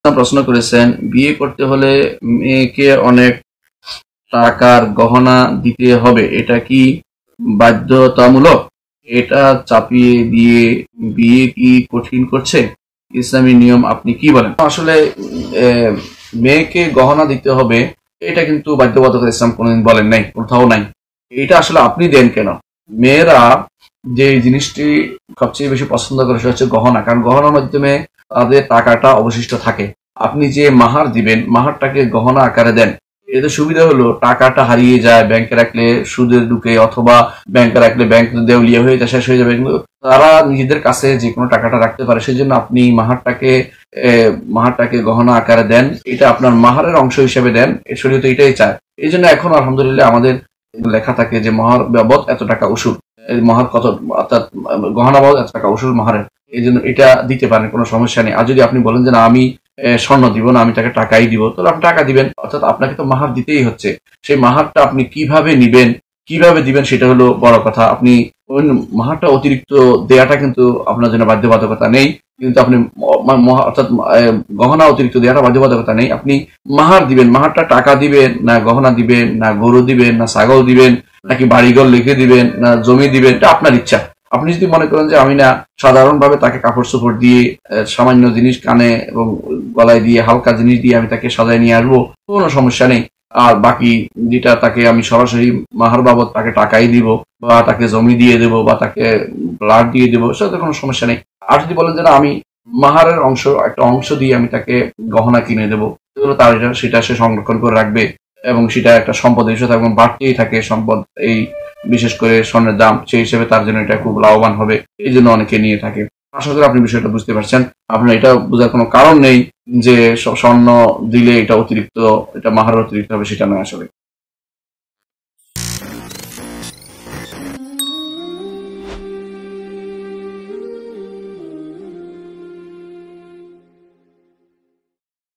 প্রশ্ন করেছেন, বিয়ে করতে হলে মেয়েকে অনেক টাকার গহনা দিতে হবে, এটা কি বাধ্যতামূলক? এটা চাপিয়ে দিয়ে বিয়ে কি কঠিন করছে? ইসলামী নিয়ম আপনি কি বলেন? আসলে মেয়েকে গহনা দিতে হবে এটা কিন্তু বাধ্যবাধকতা ইসলাম কোনোদিন বলেন নাই, কোথাও নাই। এটা আসলে আপনি দেন কেন? মেয়েরা যে জিনিসটি সবচেয়ে বেশি পছন্দ করে সেটা হচ্ছে গহনা, কারণ গহনার মাধ্যমে তাদের টাকাটা অবশিষ্ট থাকে। আপনি যে মাহার দিবেন, মাহারটাকে গহনা আকারে দেন, এতে সুবিধা হলো টাকাটা হারিয়ে যায়, ব্যাংকে রাখলে সুদে ঢুকে, অথবা ব্যাংকে রাখলে ব্যাংক দেউলিয়া হয়ে যায়, শেষ হয়ে যাবে। কিন্তু তারা নিজেদের কাছে যে কোনো টাকাটা রাখতে পারে, সেই জন্য আপনি মাহারটাকে গহনা আকারে দেন, এটা আপনার মাহারের অংশ হিসেবে দেন। এর শরীয়তে এটাই চায়। এই জন্য এখন আলহামদুলিল্লাহ আমাদের লেখা থাকে যে মহার বাবদ এত টাকা উসুল, মহার কত, অর্থাৎ গহনা বাবদ এত টাকা উসুল মাহারের। এই জন্য এটা দিতে পারেন, কোনো সমস্যা নেই। আর যদি আপনি বলেন যে না আমি স্বর্ণ দিব না, আমি তাকে টাকাই দিব, তাহলে আপনি টাকা দিবেন। অর্থাৎ আপনাকে তো মাহার দিতেই হচ্ছে। সেই মাহারটা আপনি কিভাবে নিবেন, কিভাবে দিবেন, সেটা হলো বড় কথা। আপনি মাহারটা অতিরিক্ত দেয়াটা কিন্তু আপনার জন্য বাধ্যবাধকতা নেই, কিন্তু আপনি অর্থাৎ গহনা অতিরিক্ত দেওয়াটা বাধ্যবাধকতা নেই। আপনি মাহার দিবেন, মাহারটা টাকা দিবেন না গহনা দিবেন না গরু দিবেন না ছাগল দিবেন নাকি বাড়িঘর লিখে দিবেন না জমি দিবেন, এটা আপনার ইচ্ছা। আপনি যদি মনে করেন যে আমি না সাধারণভাবে তাকে কাপড় চোপড় দিয়ে সামান্য জিনিস কানে এবং গলায় দিয়ে হালকা জিনিস দিয়ে আমি তাকে সাজায় নিয়ে আসবো, কোনো সমস্যা নেই। আর বাকি যেটা তাকে আমি সরাসরি মাহার বাবদ তাকে টাকাই দিব, বা তাকে জমি দিয়ে দেবো, বা তাকে ব্লাড দিয়ে দেবো, সেটাতে কোনো সমস্যা নেই। আর যদি বলেন যে না আমি মাহারের একটা অংশ দিয়ে আমি তাকে গহনা কিনে দেবো, তার সেটা সে সংরক্ষণ করে রাখবে এবং সেটা একটা সম্পদ হিসেবে এবং বাড়তেই থাকে সম্পদ, এই বিশেষ করে স্বর্ণের দাম, সেই হিসেবে তার জন্য এটা খুব লাভবান হবে। এই জন্য অনেকে নিয়ে থাকে। আশা করি আপনি বিষয়টা বুঝতে পারছেন। আপনার এটা বোঝার কোনো কারণ নেই যে স্বর্ণ দিলে এটা অতিরিক্ত, এটা মাহার অতিরিক্ত হবে, সেটা নয় আসলে।